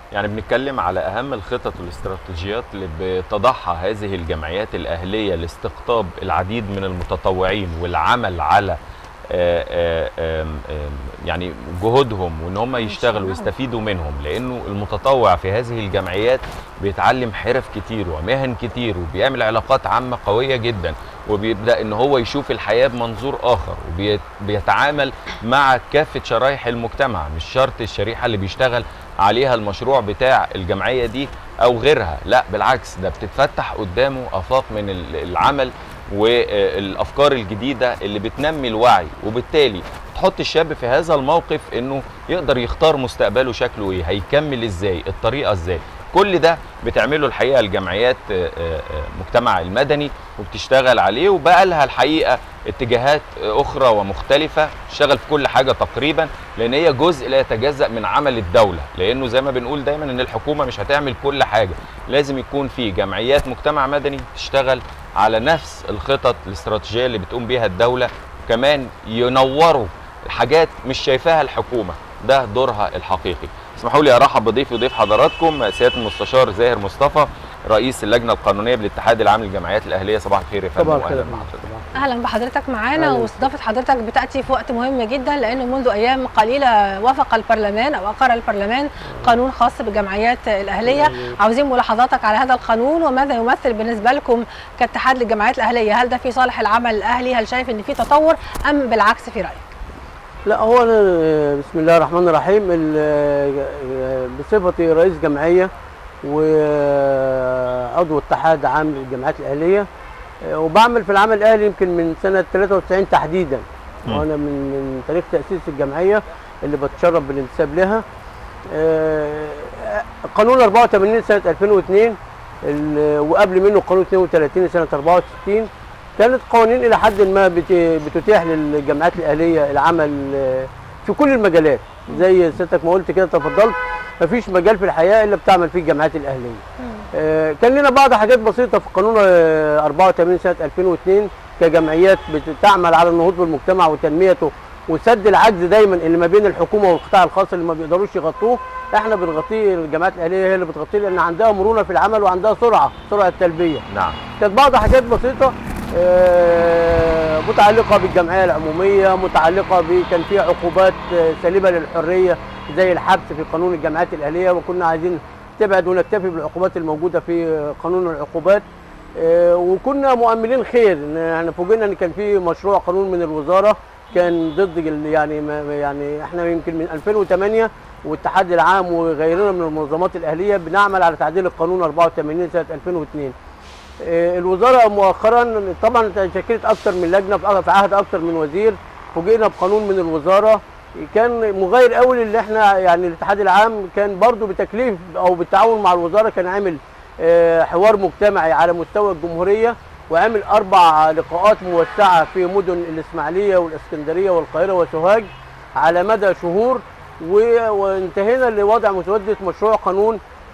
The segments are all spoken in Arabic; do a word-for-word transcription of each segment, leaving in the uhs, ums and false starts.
يعني بنتكلم على أهم الخطط والاستراتيجيات اللي بتضعها هذه الجمعيات الأهلية لاستقطاب العديد من المتطوعين والعمل على آآ آآ يعني جهودهم وان هم يشتغلوا ويستفيدوا منهم، لانه المتطوع في هذه الجمعيات بيتعلم حرف كتير ومهن كتير وبيعمل علاقات عامة قوية جدا، وبيبدأ ان هو يشوف الحياة بمنظور اخر، وبيتعامل مع كافة شرائح المجتمع، مش شرط الشريحة اللي بيشتغل عليها المشروع بتاع الجمعية دي او غيرها، لا بالعكس ده بتتفتح قدامه افاق من العمل والافكار الجديده اللي بتنمي الوعي، وبالتالي تحط الشاب في هذا الموقف انه يقدر يختار مستقبله شكله ايه، هيكمل ازاي، الطريقه ازاي. كل ده بتعمله الحقيقه الجمعيات المجتمع المدني وبتشتغل عليه، وبقى لها الحقيقه اتجاهات اخرى ومختلفه تشتغل في كل حاجه تقريبا، لان هي جزء لا يتجزأ من عمل الدوله، لانه زي ما بنقول دايما ان الحكومه مش هتعمل كل حاجه، لازم يكون في جمعيات مجتمع مدني تشتغل على نفس الخطط الاستراتيجيه اللي بتقوم بيها الدوله، وكمان ينوروا حاجات مش شايفاها الحكومه، ده دورها الحقيقي. اسمحوا لي ارحب بضيفي وضيف حضراتكم سياده المستشار زاهر مصطفى، رئيس اللجنه القانونيه بالاتحاد العام للجمعيات الاهليه. صباح الخير يا فندم، واهلا بحضرتك. اهلا بحضرتك معانا، واستضافه حضرتك بتاتي في وقت مهم جدا، لانه منذ ايام قليله وافق البرلمان او اقر البرلمان قانون خاص بالجمعيات الاهليه. عاوزين ملاحظاتك على هذا القانون وماذا يمثل بالنسبه لكم كاتحاد للجمعيات الاهليه، هل ده في صالح العمل الاهلي؟ هل شايف ان في تطور ام بالعكس في رايك؟ لا، هو أنا بسم الله الرحمن الرحيم بصفتي رئيس جمعيه وعضو اتحاد عام للجمعيات الاهليه، وبعمل في العمل الاهلي يمكن من سنه ثلاثة وتسعين تحديدا، وانا من من تاريخ تاسيس الجمعيه اللي بتشرف بالانتساب لها. قانون أربعة وثمانين سنه ألفين واثنين وقبل منه قانون اثنين وثلاثين سنه أربعة وستين، كانت قوانين الى حد ما بتتيح للجمعيات الاهليه العمل في كل المجالات، زي سيادتك ما قلت كده تفضلت، مفيش مجال في الحياه الا بتعمل فيه الجمعيات الاهليه. آه كان لنا بعض حاجات بسيطه في قانون آه أربعة وثمانين سنه ألفين واثنين كجمعيات بتعمل على النهوض بالمجتمع وتنميته وسد العجز دايما اللي ما بين الحكومه والقطاع الخاص اللي ما بيقدروش يغطوه، احنا بنغطيه، الجمعيات الاهليه هي اللي بتغطيه لان عندها مرونه في العمل وعندها سرعه سرعه تلبيه. نعم. كانت بعض حاجات بسيطه آه متعلقه بالجمعيه العموميه، متعلقه ب كان في عقوبات آه سالبه للحريه زي الحبس في قانون الجمعيات الاهليه، وكنا عايزين تبعد ونكتفي بالعقوبات الموجوده في قانون العقوبات. آه وكنا مؤملين خير، يعني فوجئنا ان كان في مشروع قانون من الوزاره كان ضد يعني يعني احنا يمكن من ألفين وثمانية والاتحاد العام وغيرنا من المنظمات الاهليه بنعمل على تعديل القانون أربعة وثمانين سنه ألفين واثنين. الوزاره مؤخرا طبعا شكلت اكثر من لجنه في عهد اكثر من وزير، فوجئنا بقانون من الوزاره كان مغاير قوي اللي احنا يعني الاتحاد العام كان برضو بتكليف او بالتعاون مع الوزاره كان عامل حوار مجتمعي على مستوى الجمهوريه، وعمل اربع لقاءات موسعه في مدن الاسماعيليه والاسكندريه والقاهره وسوهاج على مدى شهور، وانتهينا لوضع مسوده مشروع قانون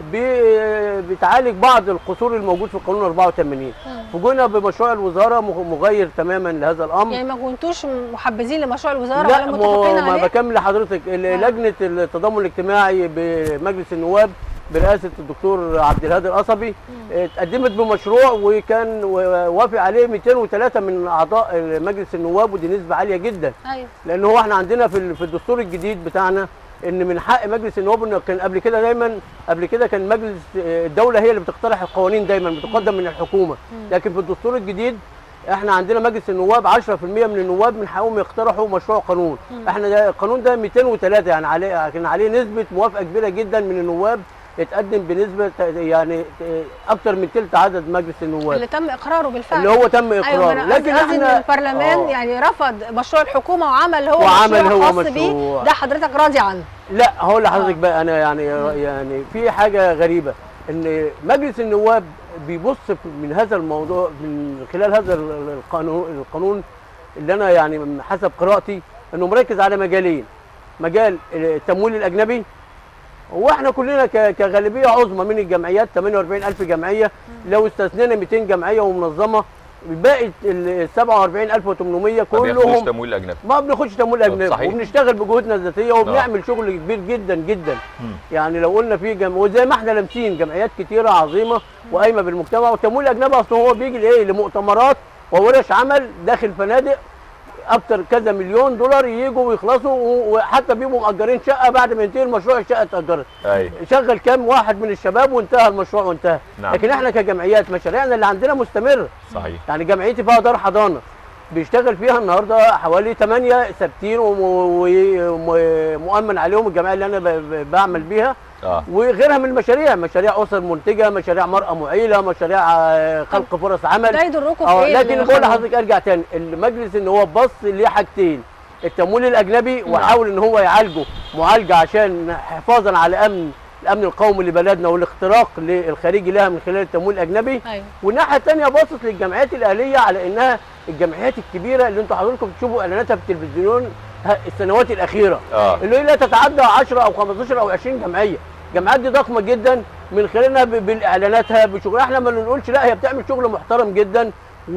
بتعالج بعض القصور الموجود في قانون أربعة وثمانين. فوجئنا بمشروع الوزاره مغير تماما لهذا الامر. يعني ما كنتوش محبذين لمشروع الوزاره لا ولا متفقين عليه؟ ما بكمل لحضرتك. لجنه التضامن الاجتماعي بمجلس النواب برئاسه الدكتور عبد الهادي القصبي اتقدمت بمشروع وكان وافق عليه مئتين وثلاثة من اعضاء مجلس النواب، ودي نسبه عاليه جدا. ايوه. لان هو احنا عندنا في في الدستور الجديد بتاعنا ان من حق مجلس النواب، انه كان قبل كده دايما قبل كده كان مجلس الدوله هي اللي بتقترح القوانين، دايما بتقدم من الحكومه، لكن في الدستور الجديد احنا عندنا مجلس النواب عشرة في المئة من النواب من حقهم يقترحوا مشروع قانون. احنا ده القانون ده مئتين وثلاثة، يعني عليه كان عليه نسبه موافقه كبيره جدا من النواب، اتقدم بنسبه يعني اكثر من ثلث عدد مجلس النواب اللي تم اقراره بالفعل، اللي هو تم اقراره. أيوة، لكن احنا البرلمان آه. يعني رفض مشروع الحكومه وعمل هو وعمل مشروع هو خاص بيه، ده حضرتك راضي عنه؟ لا، هقول لحضرتك آه. بقى انا يعني مم. يعني في حاجه غريبه ان مجلس النواب بيبص من هذا الموضوع من خلال هذا القانون القانون اللي انا يعني حسب قراءتي انه مركز على مجالين، مجال التمويل الاجنبي، واحنا كلنا كغالبيه عظمى من الجمعيات ثمانية وأربعين ألف جمعيه، لو استثنينا مئتين جمعيه ومنظمه باقي ال سبعة وأربعين ألف وثمانمائة ما بياخدوش كلهم تمويل اجنبي. ما بناخدش تمويل اجنبي، صحيح. وبنشتغل بجهودنا الذاتيه وبنعمل شغل كبير جدا جدا. مم. يعني لو قلنا في جم... وزي ما احنا لامسين جمعيات كتيره عظيمه وقايمه بالمجتمع، والتمويل الاجنبي اصلا هو بيجي لايه؟ لمؤتمرات وورش عمل داخل فنادق اكتر كذا مليون دولار ييجوا ويخلصوا، وحتى بيبقوا مأجرين شقه بعد ما ينتهي المشروع الشقه اتأجرت. ايوه. شغل كام واحد من الشباب وانتهى المشروع وانتهى. نعم. لكن احنا كجمعيات مشاريعنا اللي عندنا مستمره. صحيح. يعني جمعيتي فيها دار حضانه بيشتغل فيها النهارده حوالي ثمانية ثابتين ومؤمن عليهم الجمعيه اللي انا ب- بعمل بيها. اه وغيرها من المشاريع، مشاريع اسر منتجه، مشاريع مراه معيله، مشاريع آه، خلق فرص عمل. ده يضركم في اه ايه؟ لكن اللي بقول خلوه؟ لحضرتك ارجع تاني، المجلس ان هو بص ليه حاجتين: التمويل الاجنبي وحاول ان هو يعالجه معالجه عشان حفاظا على امن الامن القومي لبلدنا والاختراق للخارجي لها من خلال التمويل الاجنبي. ايوه. والناحيه الثانيه باصص للجمعيات الاهليه على انها الجمعيات الكبيره اللي انتوا حضراتكم بتشوفوا اعلاناتها في التلفزيون ه- السنوات الاخيره، اه اللي هي لا تتعدى عشرة او خمستاشر او عشرين جمعيه. الجمعيات دي ضخمه جدا من خلالها ب- بالاعلاناتها بشغلها. احنا ما نقولش لا، هي بتعمل شغل محترم جدا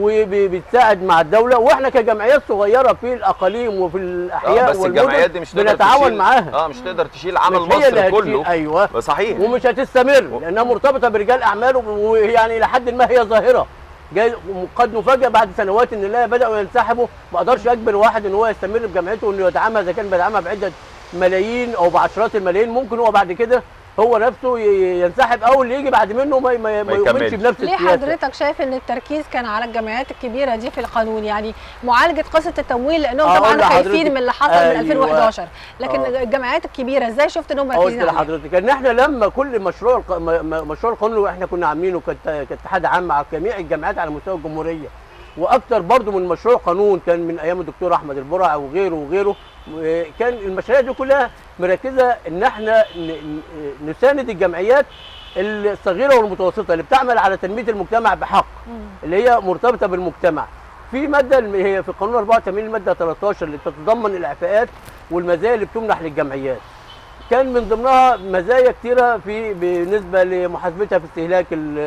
وبتساعد مع الدوله، واحنا كجمعيات صغيره في الاقاليم وفي اه الاحياء بس والمدن الجمعيات دي مش تقدر بنتعاون تشيل معاها. اه مش تقدر تشيل عمل مش هي اللي مصر هتشيل. كله. ايوه صحيح. ومش هتستمر لانها مرتبطه برجال اعمال، ويعني يعني الى حد ما هي ظاهره. جاي قد نفاجئ بعد سنوات ان لا بداوا ينسحبوا. ما اقدرش اجبر واحد ان هو يستمر بجمعيته وانه يدعمها اذا كان بيدعمها بعده ملايين او بعشرات الملايين. ممكن هو بعد كده هو نفسه ي- ينسحب، او اللي يجي بعد منه ما ما, ما يؤمنش يكملش. بنفس ليه السياسه. حضرتك شايف ان التركيز كان على الجمعيات الكبيره دي في القانون؟ يعني معالجه قصه التمويل، لانهم أقول طبعا لحضرتك- خايفين من اللي حصل أيوة. من ألفين وحداشر، لكن آه. الجمعيات الكبيره ازاي شفت انهم قلت مركزين عليها؟ لحضرتك ان احنا لما كل مشروع الق- م- م- مشروع القانون اللي احنا كنا عاملينه كات- كاتحاد عام مع جميع الجامعات على مستوى الجمهوريه، واكتر برضو من مشروع قانون كان من ايام الدكتور احمد البرع وغيره وغيره، و- كان المشاريع دي كلها مركزه ان احنا ن- ن- نساند الجمعيات الصغيره والمتوسطه اللي بتعمل على تنميه المجتمع بحق، مم. اللي هي مرتبطه بالمجتمع. في ماده الم- هي في القانون أربعة وثمانين الماده ثلاثة عشر اللي بتتضمن الاعفاءات والمزايا اللي بتمنح للجمعيات. كان من ضمنها مزايا كتيره في بالنسبه لمحاسبتها في استهلاك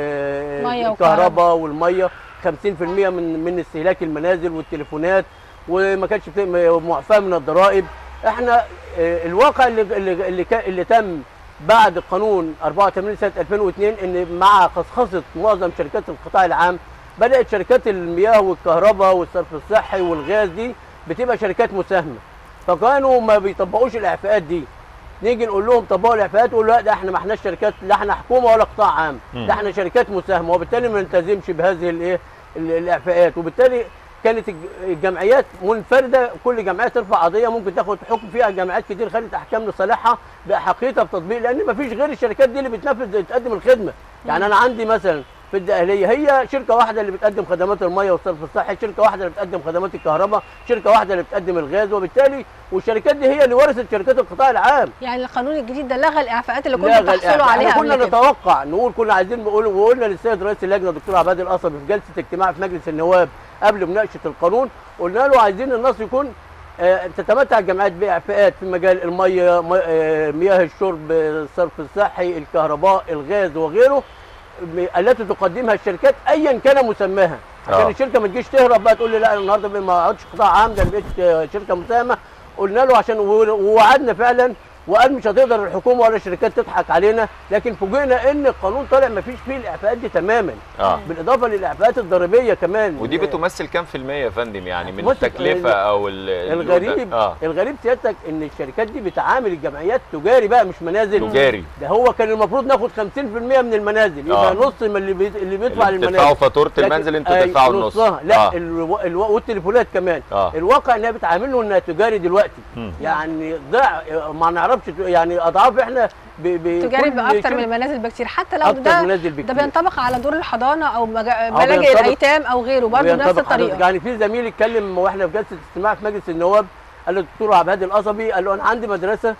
ال- مية الكهرباء والميه، خمسين في المية من من استهلاك المنازل والتليفونات، وما كانش في- م- معفاه من الضرائب. احنا آه، الواقع اللي اللي اللي, كان- اللي تم بعد القانون أربعة وثمانين سنه ألفين واثنين ان مع خصخصه معظم شركات القطاع العام بدات شركات المياه والكهرباء والصرف الصحي والغاز دي بتبقى شركات مساهمه، فكانوا ما بيطبقوش الاعفاءات دي. نيجي نقول لهم طبقوا الاعفاءات، يقولوا لا ده احنا ما احناش شركات، لا احنا حكومه ولا قطاع عام، مم. ده احنا شركات مساهمه، وبالتالي ما نلتزمش بهذه الايه ال- الاعفاءات. وبالتالي كانت الج- الجمعيات منفرده، كل جمعيه ترفع قضيه ممكن تاخد حكم فيها. جمعيات كتير خدت احكام لصالحها باحقيتها بتطبيق، لان ما فيش غير الشركات دي اللي بتنفذ تقدم الخدمه. يعني انا عندي مثلا في الدقهليه هي شركه واحده اللي بتقدم خدمات الميه والصرف الصحي، شركه واحده اللي بتقدم خدمات الكهرباء، شركه واحده اللي بتقدم الغاز، وبالتالي والشركات دي هي اللي ورثت شركات القطاع العام. يعني القانون الجديد ده لغى الاعفاءات اللي لغى كنتوا بتحصلوا الإعفاء. عليها احنا قبل كنا كده. نتوقع نقول كنا عايزين نقول، وقلنا للسيد رئيس اللجنه دكتور عباد القصبي في جلسه اجتماع في مجلس النواب قبل مناقشه القانون، قلنا له عايزين النص يكون آه، تتمتع الجمعيات باعفاءات في مجال الميه، مي- آه، مياه الشرب، الصرف الصحي، الكهرباء، الغاز وغيره، م- التي تقدمها الشركات ايا كان مسماها، عشان آه. الشركه ما تجيش تهرب بقى تقول لي لا النهارده ما اقعدش قطاع عام، ده أنا بقيت آه، شركه مساهمه. قلنا له عشان ووعدنا فعلا، وقال مش هتقدر الحكومه ولا الشركات تضحك علينا، لكن فوجئنا ان القانون طالع ما فيش فيه الاعفاءات دي تماما، اه بالاضافه للاعفاءات الضريبيه كمان. ودي بتمثل كام في المية يا فندم يعني من بص، التكلفة او ال- الغريب اه الغريب سيادتك ان الشركات دي بتعامل الجمعيات تجاري بقى مش منازل. تجاري. ده هو كان المفروض ناخد خمسين في المية من المنازل، يبقى آه. نص من اللي بي- اللي بيدفع اللي للمنازل. بتدفعوا فاتورة لكن- المنزل انتوا أي تدفعوا النص. نصها. لا آه. الو... الو... والتليفونات كمان. آه. الواقع انها بتعامله انها تجاري دلوقتي. مم. يعني ضع ما نعرفش يعني اضعاف احنا ب... ب... تجاري كل باكتر شركة من المنازل بكتير، حتى لو أكتر ده منازل ده بكتير. بينطبق على دور الحضانه او مجا- ملاجئ بينطبق- الايتام او غيره برضه نفس بينطبق الطريقه. حضرتك. يعني في زميل اتكلم واحنا في جلسه استماع في مجلس النواب، قال له الدكتور عبد الهادي القصبي، قال له انا عندي مدرسه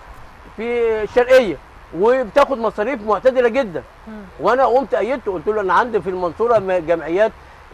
في الشرقيه وبتاخد مصاريف معتدله جدا، مم. وانا قمت ايدته قلت له انا عندي في المنصوره م- جمعيات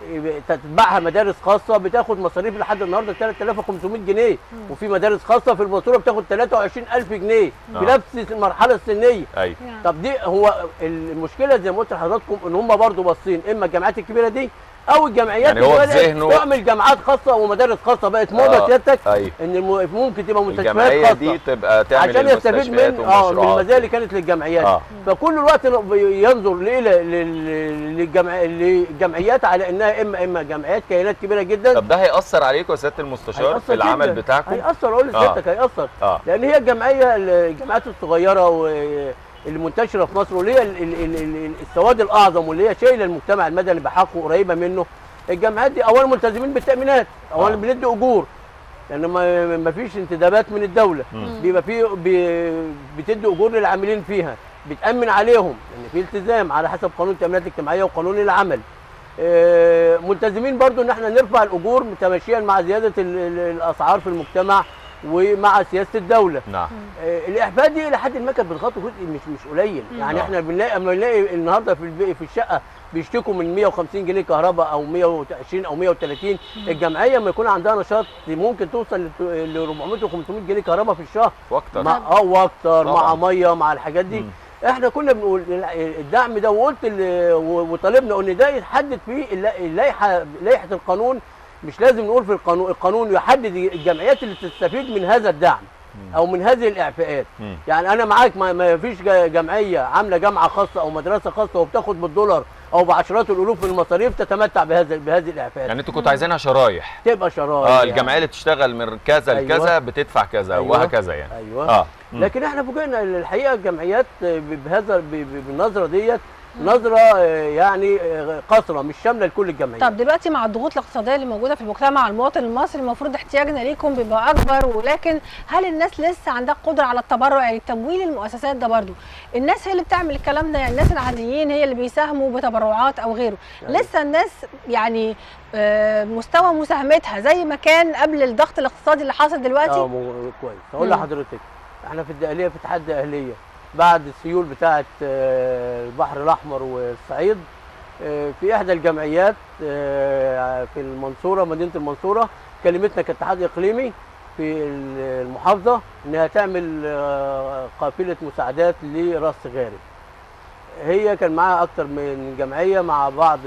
تتبعها مدارس خاصه بتاخد مصاريف لحد النهارده ثلاثة آلاف وخمسمائة جنيه، وفي مدارس خاصه في المنصوره بتاخد ثلاثة وعشرين ألف جنيه في آه. نفس المرحله السنيه. ايوه يعني. طب دي هو المشكله زي ما قلت لحضراتكم ان هم برضه باصين اما الجامعات الكبيره دي او الجمعيات يعني هو اللي في ذهنه تعمل جامعات خاصه ومدارس خاصه. بقت موضه آه. سيادتك أيوه. ان الم... ممكن تبقى مستشفيات الجمعيه خاصه دي تبقى تعمل عشان يستفيد من اه من المزايا اللي كانت للجمعيات. آه. فكل الوقت ينظر للجمع... للجمعيات على انها اما اما جمعيات كيانات كبيره جدا. طب ده هيأثر عليكم يا سياده المستشار في العمل جداً. بتاعكم؟ هيأثر، اقول لسيادتك آه. هيأثر آه. لان هي الجمعيه الجامعات الصغيره والمنتشره في مصر واللي هي السواد الاعظم واللي هي شايله المجتمع المدني بحقه قريبه منه. الجامعات دي اولا ملتزمين بالتامينات، اولا آه. بندي اجور لان يعني ما فيش انتدابات من الدوله، بيبقى في بتدي اجور للعاملين فيها، بتامن عليهم يعني في التزام على حسب قانون التامينات الاجتماعيه وقانون العمل. ملتزمين برضو ان احنا نرفع الاجور متماشيا مع زياده الاسعار في المجتمع ومع سياسه الدوله. نعم. الاعفاء دي الى حد ما كانت بتغطي جزء مش مش قليل، يعني نعم. احنا بنلاقي اما بنلاقي النهارده في في الشقه بيشتكوا من مية وخمسين جنيه كهرباء او مية وعشرين او مية وتلاتين، الجمعيه لما يكون عندها نشاط ممكن توصل ل أربعمية وخمسمية جنيه كهرباء في الشهر واكتر. مع اه واكتر مع ميه مع الحاجات دي. مم. احنا كنا بنقول الدعم ده وقلت وطالبنا ان ده يتحدد فيه اللائحه لائحه القانون، مش لازم نقول في القانون، القانون يحدد الجمعيات اللي تستفيد من هذا الدعم او من هذه الاعفاءات. يعني انا معاك ما فيش جمعيه عامله جامعه خاصه او مدرسه خاصه وبتاخد بالدولار او بعشرات الالوف من المصاريف تتمتع بهذا بهذه الاعفاءات. يعني انتوا كنتوا عايزينها شرايح، تبقى شرايح. اه الجمعيه اللي تشتغل من كذا أيوة. لكذا بتدفع كذا أيوة. وهكذا يعني. ايوه اه مم. لكن احنا فوجئنا الحقيقه الجمعيات بهذا بالنظره ديت نظره يعني قاصره مش شامله لكل الجمعيات. طب دلوقتي مع الضغوط الاقتصاديه اللي موجوده في المجتمع المواطن المصري المفروض احتياجنا ليكم بيبقى اكبر، ولكن هل الناس لسه عندها قدره على التبرع؟ يعني تمويل المؤسسات ده برضو الناس هي اللي بتعمل الكلام ده، يعني الناس العاديين هي اللي بيساهموا بتبرعات او غيره، يعني لسه الناس يعني مستوى مساهمتها زي ما كان قبل الضغط الاقتصادي اللي حاصل دلوقتي؟ اه كويس. هقول لحضرتك احنا في الدقهليه في اتحاد الدقهليه بعد السيول بتاعه البحر الاحمر والصعيد في احدى الجمعيات في المنصوره مدينه المنصوره كلمتنا كاتحاد اقليمي في المحافظه انها تعمل قافله مساعدات لراس غارب. هي كان معاها اكتر من جمعيه مع بعض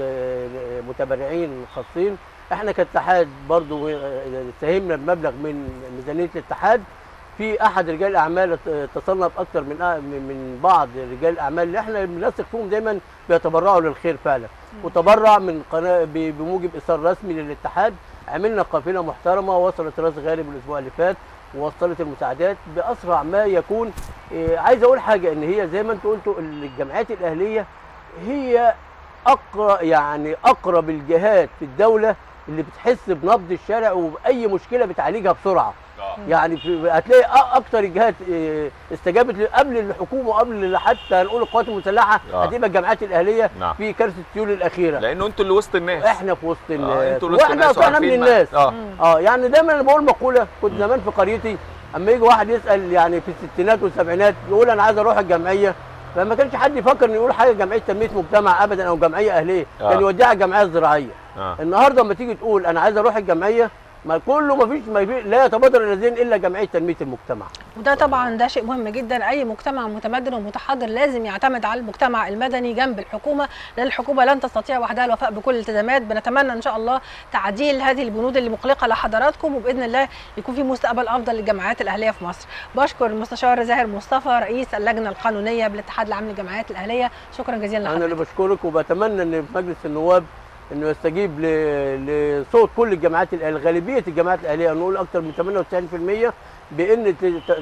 متبرعين خاصين. احنا كاتحاد برضو ساهمنا بمبلغ من ميزانيه الاتحاد. في احد رجال الاعمال اتصلنا باكثر من من بعض رجال الاعمال اللي احنا بنثق فيهم دايما بيتبرعوا للخير فعلا، وتبرع من قناه بموجب ايصال رسمي للاتحاد. عملنا قافله محترمه وصلت راس غارب الاسبوع اللي فات ووصلت المساعدات باسرع ما يكون. إيه عايز اقول حاجه ان هي زي ما انتم قلتوا الجمعيات الاهليه هي اقرب يعني اقرب الجهات في الدوله اللي بتحس بنبض الشارع وباي مشكله بتعالجها بسرعه. يعني هتلاقي اكتر الجهات استجابت قبل الحكومه وقبل حتى هنقول القوات المسلحه آه. هتبقى الجمعيات الاهليه نعم. في كارثه السيول الاخيره، لانه انتوا اللي وسط الناس. احنا في وسط الناس آه. انتوا اللي وسط الناس واحنا من الناس. اه, آه. يعني دايما انا بقول مقوله كنت زمان في قريتي اما يجي واحد يسال يعني في الستينات والسبعينات يقول انا عايز اروح الجمعيه، فما كانش حد يفكر انه يقول حاجه جمعيه تنميه مجتمع ابدا او جمعيه اهليه، آه. كان يوديها الجمعيه الزراعيه. آه. النهارده لما تيجي تقول انا عايز اروح الجمعيه ما كله ما فيش ما لا يتبادر الى الذهن الا جمعيه تنميه المجتمع. وده طبعا ده شيء مهم جدا، اي مجتمع متمدن ومتحضر لازم يعتمد على المجتمع المدني جنب الحكومه، لان الحكومه لن تستطيع وحدها الوفاء بكل الالتزامات. بنتمنى ان شاء الله تعديل هذه البنود اللي مقلقه لحضراتكم، وباذن الله يكون في مستقبل افضل للجمعيات الاهليه في مصر. بشكر المستشار زاهر مصطفى رئيس اللجنه القانونيه بالاتحاد العام للجمعيات الاهليه، شكرا جزيلا لحضرتك. انا اللي بشكرك وبتمنى ان في مجلس النواب انه يستجيب لصوت كل الجماعات غالبيه الجماعات الاهليه، نقول اكثر من ثمانية وتسعين بالمئة بان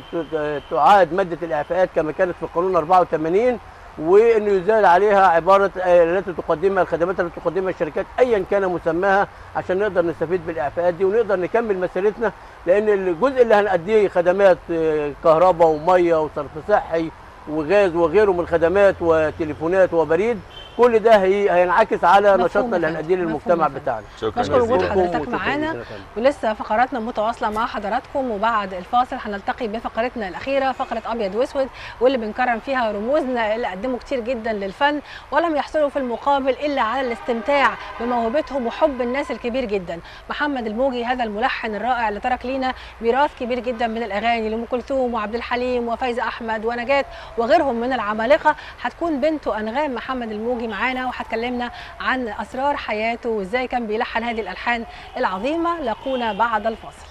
تعاد ماده الاعفاءات كما كانت في القانون أربعة وثمانين، وانه يزال عليها عباره التي تقدمها الخدمات التي تقدمها الشركات ايا كان مسماها عشان نقدر نستفيد بالاعفاءات دي ونقدر نكمل مسيرتنا، لان الجزء اللي هنأديه خدمات كهرباء وميه وصرف صحي وغاز وغيره من الخدمات وتليفونات وبريد، كل ده هي هينعكس على نشاطنا اللي هنأديه للمجتمع بتاعنا. شكرا بشكر وجود حضرتك معانا، ولسه فقراتنا متواصله مع حضراتكم، وبعد الفاصل هنلتقي بفقرتنا الاخيره فقره ابيض واسود، واللي بنكرم فيها رموزنا اللي قدموا كتير جدا للفن ولم يحصلوا في المقابل الا على الاستمتاع بموهبتهم وحب الناس الكبير جدا. محمد الموجي هذا الملحن الرائع اللي ترك لينا ميراث كبير جدا من الاغاني لأم كلثوم وعبد الحليم وفايزه احمد ونجاة وغيرهم من العمالقه. هتكون بنته انغام محمد الموجي الكمانجي معانا وهتكلمنا عن اسرار حياته وازاي كان بيلحن هذه الالحان العظيمه. لاقونا بعد الفاصل.